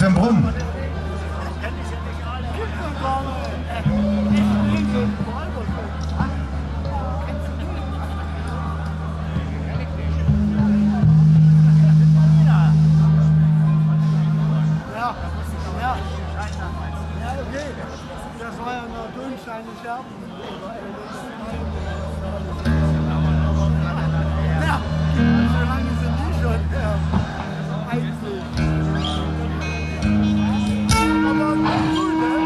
für ein Brummen? Das war ja nur Dünsteine Scherben. Ja, so lange sind die schon einzeln. Aber gut, ne?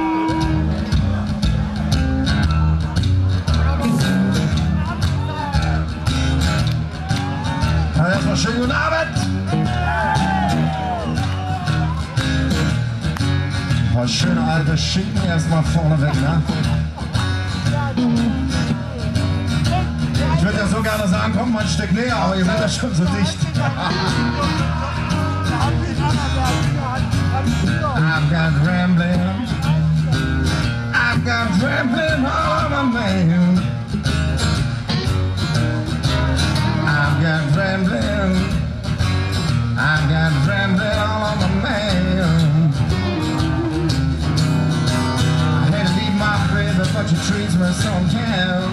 Na, erstmal schönen guten Abend. Was schöne alte Schinken erstmal vorne weg, ne? Ich würde ja so gerne sagen, komm mal ein Stück näher, aber ihr seid ja schon so dicht. I've got rambling all over my man. I've got rambling all over my man. But your trees were so down.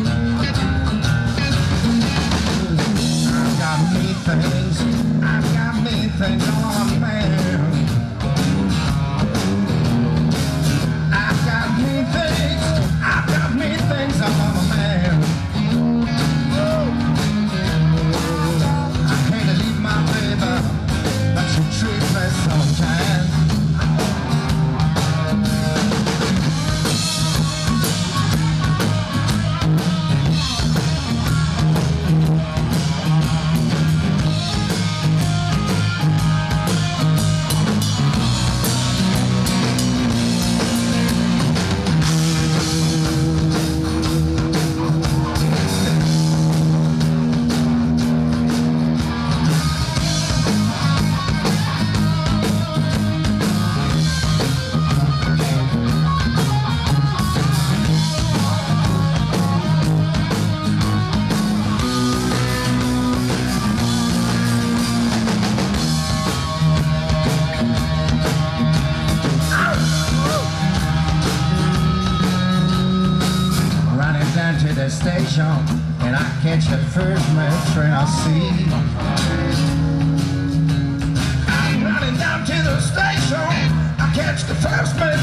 I've got me things all on my man. I've got me things all on my man. I hate to leave my baby, but your trees were so down. To the station, and I catch the first metro I see. I'm running down to the station, I catch the first metro.